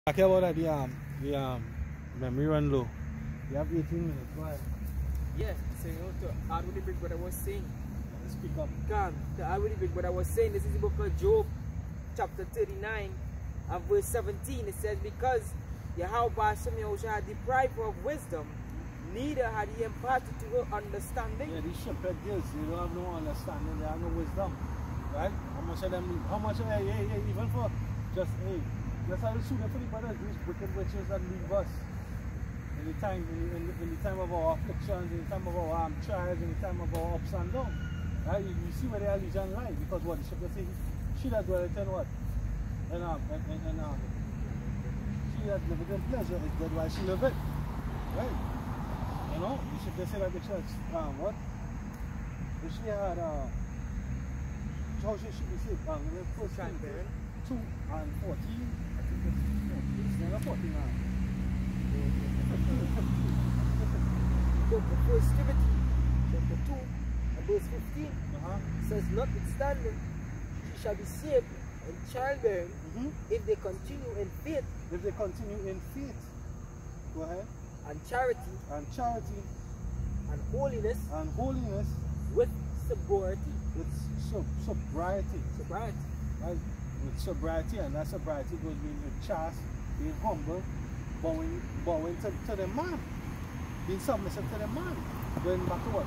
Talking about the memory run low. You have 18 minutes. Go ahead. Yeah, so to add with the big brother was saying. Speak up. To add with the big brother was saying, this is the book of Job, chapter 39, and verse 17. It says, because Yahweh Shemiah had deprived her of wisdom, neither had he imparted to her understanding. Yeah, these shepherd girls, they don't have no understanding, they have no wisdom. Right? How much of them, even for just how to sue them for the brothers, these wicked witches that leave us. In the time of our afflictions, in the time of our trials, in the time of our ups and downs. Right? You see where their allegiance lie, because what the shepherd says, she that dwelleth in what? And she that liveth in pleasure is dead while she liveth. Right? You know, you should just say like the church, what? If she had, how should she be saved? First Timothy 2 and 14. I think it's never 14 now. Book of First Timothy, chapter 2, and verse 15, says, notwithstanding, she shall be saved in childbearing if they continue in faith. If they continue in faith. Go ahead. And charity. And charity. And holiness. And holiness. With sobriety. With sobriety. Sobriety. Right? With sobriety, and that sobriety goes with chaste, being humble, bowing to the man. Being submissive to the man. Going back to what?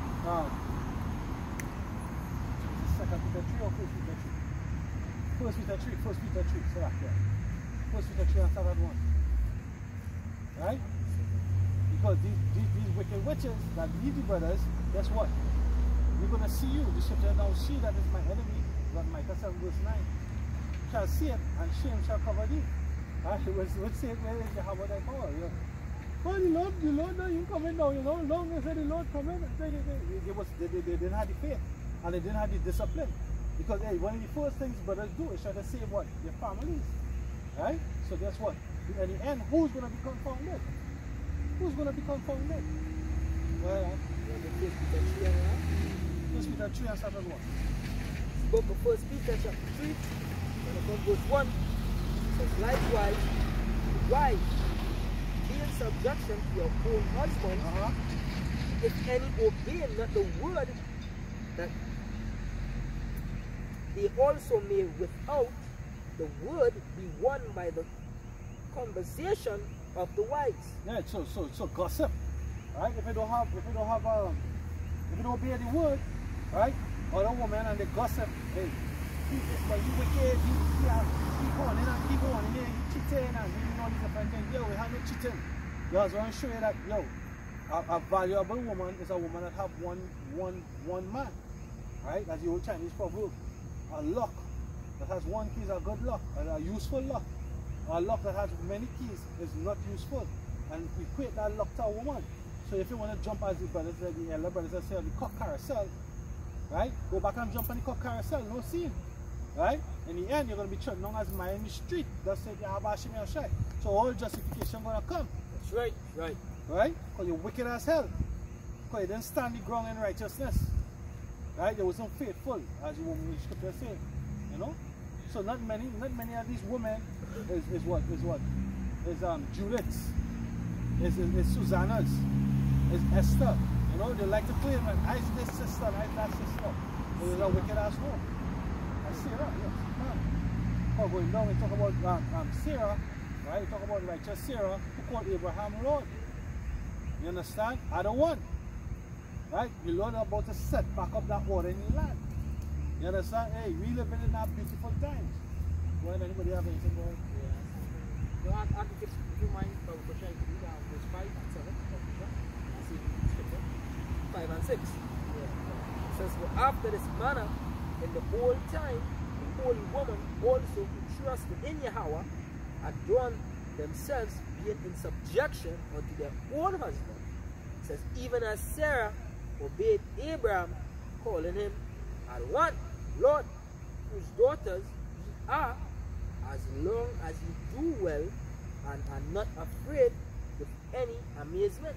Second Peter 3 or First Peter 3? First Peter 3, so that's right. First Peter 3 after that one. Right? Because these wicked witches that lead the brothers, guess what? We're going to see you. The scripture now, she that is my enemy, that Micah 7 verse 9, shall see it, and shame shall cover thee. Right? What's saying where is Yahweh thy power? Oh, the Lord, now you coming down, you know. Long as the Lord coming, they didn't have the faith, and they didn't have the discipline. Because hey, one of the first things brothers do is try to save what? Their families. Right? So guess what? At the end, who's going to be confounded? Who's going to be confounded? Well, First Peter 3 and 7 1. Book of First Peter chapter 3, and verse 1 says, likewise, wives, be in subjection to your own husband, if any obey not the word, that they also may without the word be won by the conversation of the wives. Yeah, so gossip, right? If you don't obey the word, right? Or the woman and the gossip, hey, but you wicked, keep on in and keep on in there, you cheating and you know these different things. Yo, we have no cheating. Yo, I just want to show you that, yo, a valuable woman is a woman that have one man, right? As the old Chinese proverb, a lock that has one key is a good lock, a useful lock. A lock that has many keys is not useful, and equate that lock to a woman. So if you want to jump as the brothers, the elder brothers that say on the cock carousel, right? Go back and jump on the cock carousel, no sin. Right? In the end, you're going to be treading long as man in the street. That's it, Yahweh Shemiah Shai. So all justification going to come. That's right, right. Right? Because you're wicked as hell. Because you didn't stand the ground in righteousness. Right? You wasn't faithful, as the woman in the scripture say. You know? So not many of these women is what? Is Judith's, is Susanna's, is Esther. You know, they like to play, man. I is this sister, I is that sister. It was a wicked ass woman. Sarah, yes. Oh, going down, we talk about Sarah, right? We talk about righteous Sarah, who called Abraham Lord. You understand? Other one. Right? The Lord is about to set back up that order in the land. You understand? Hey, we live in our beautiful times. Well, anybody have anything going? Yeah. No, I think if you mind, we're trying to do that verse 5 and 7. I see scripture. 5 and 6. Yeah. It says, well, after this manner, in the whole time, the holy woman also who trusted in Yahweh adorned themselves, being in subjection unto their own husband. It says, even as Sarah obeyed Abraham, calling him at one, Lord, whose daughters ye are, as long as ye do well and are not afraid with any amazement.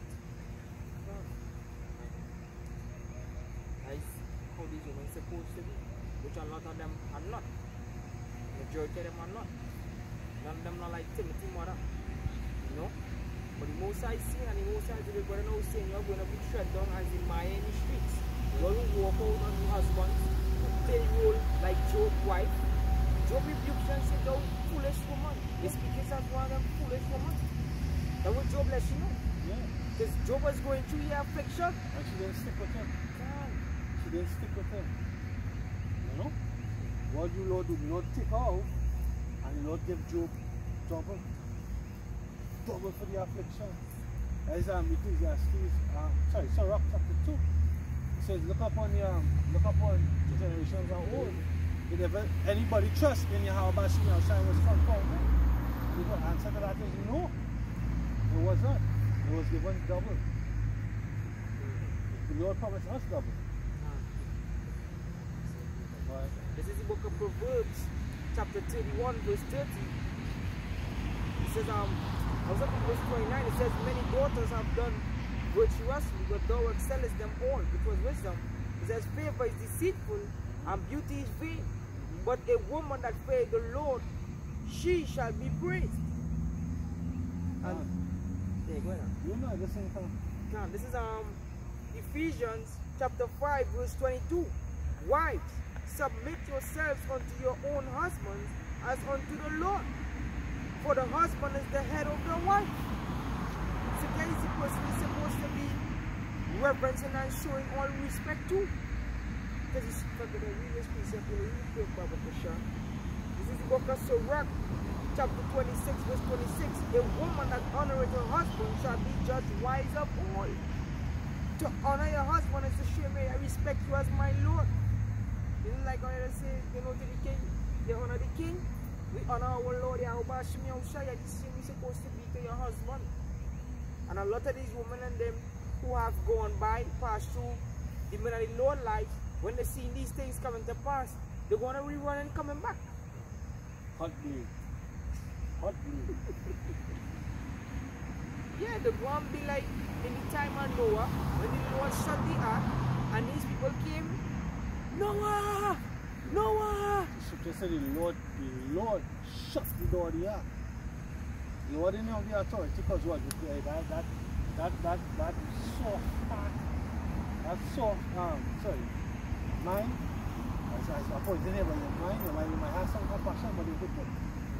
Nice. How these women supposed to be? Which a lot of them are not. Majority of them are not. them not like Timothy mother. You know? But the Most High seen and the Most High did it, but now saying you're going to be tread down as the Miami streets. You don't walk out on your husbands, play role like Job's wife. Job rebukes and said, "Oh, foolish woman." They speak it as one of them foolish woman. That was Job lets you know. Yeah. Because Job was going through the affliction. And she didn't stick with him. She didn't stick with him. You know? What do Lord do? The Lord take her out and the Lord give Job double. Double for the affliction. As Ecclesiastes, Sirach chapter 2. It says, look upon the generations of old. Did ever anybody trust in Yahweh Shim Shine was confirmed? The answer to that is no. It was not. It was given double. The Lord promised us double. Right. This is the book of Proverbs, chapter 31, verse 30. It says, I was up in verse 29, it says, many daughters have done virtuously, but thou excellest them all, which was wisdom. It says, favor is deceitful, and beauty is vain. But a woman that feareth the Lord, she shall be praised. And yeah, go ahead. You know this thing from. This is Ephesians chapter 5, verse 22. Wives, submit yourselves unto your own husbands as unto the Lord. For the husband is the head of the wife. So there is the person is supposed to be reverencing and showing all respect to. Because it's going to read this precept in a quick Bible for sure. This is the book of Sirach, chapter 26, verse 26. A woman that honoreth her husband shall be judged wise of all. To honor your husband is to show me I respect you as my Lord. You know, like I say, you know, to the king, they honor the king. We honor our Lord Yahweh Shim Shai. This is we're supposed to be to your husband. And a lot of these women and them who have gone by, passed through the men of the Lord life, when they see these things coming to pass, they're going to rerun and coming back. Hot blue. Hot blue. Yeah, they're going to be like in the time of Noah, when the Lord shut the ark, and these people came, Noah! Noah! The scripture said the Lord shut the door of the ark. The Lord didn't have the authority because what? That soft heart, that soft mind, I put it in here, but your mind, you might have some compassion, but you're wicked.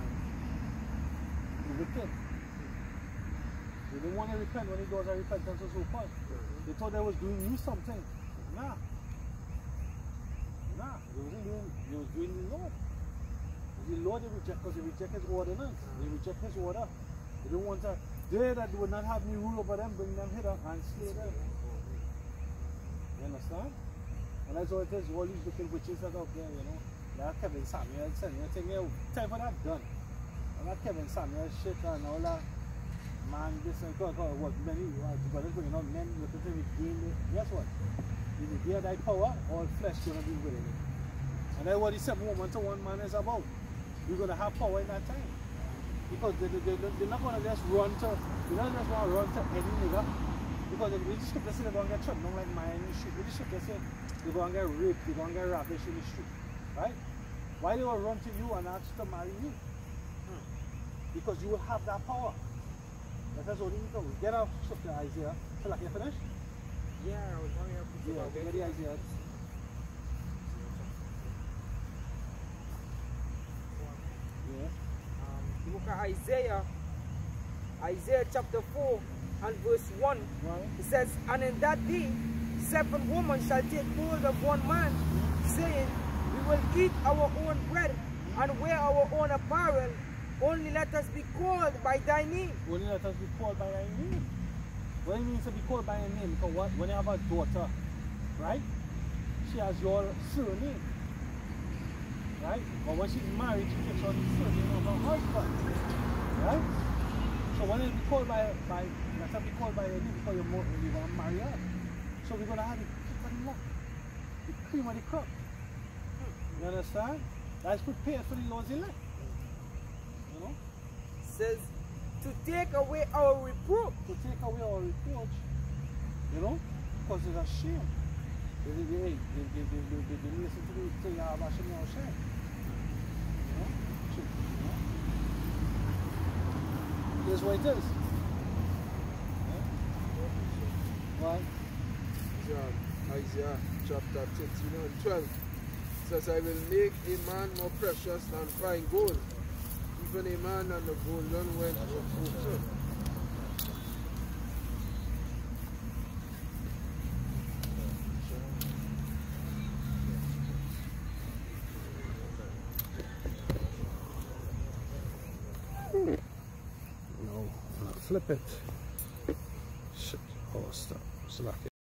You're wicked. They didn't want to repent when the doors of repentance was open. They thought they was doing you something. Nah. They was doing the Lord. The Lord they reject because they reject his ordinance. They reject his order. They don't want to, they that would not have me rule over them, bring them hither and slay them. You understand? And that's all it is, all these wicked witches that are out there, you know. That Kevin Samuel said, you think, yeah, time for that done. And that Kevin Samuel shit and all that, man, this and God, what many, brothers bringing out men looking to redeem it. Guess what? In the day of thy power, all flesh going to be willing it. And that's what he said, woman to one man is about. You're going to have power in that time. Because they're not going to just run to, they're not just going to run to any nigga. Because the scripture says they're going to get trapped, not like mine in the street. The scripture says they're going to get raped, they're going to get ravished in the street. Right? Why they will run to you and ask to marry you? Because you will have that power. That's what you need to do. Get out scripture, Isaiah. Shall I get finished? Yeah, I was wondering if you get the Isaiah. The book of Isaiah chapter 4 and verse 1, it says, and in that day 7 women shall take hold of one man, saying, we will eat our own bread and wear our own apparel, only let us be called by thy name. Only let us be called by thy name. What it means to be called by your name? Because when you have a daughter, right, she has your surname. Right? But when she's married, she takes on the surname of her husband. Right? So when you be called by let her be called by your name because you're going to marry her. So we're going to have the kick of the lot. The cream of the crop. You understand? That's prepared for the Lord's elect. You know? Says to take away our reproach. To take away our reproach. You know? Because it's a shame. They listen to Yahweh Shim Shai. You know? is what it is. Why? Isaiah chapter 13 and 12 says, I will make a man more precious than fine gold, even a man and the golden wedge of Ophir. No, flip it. Shit. Oh, stop. Slack it.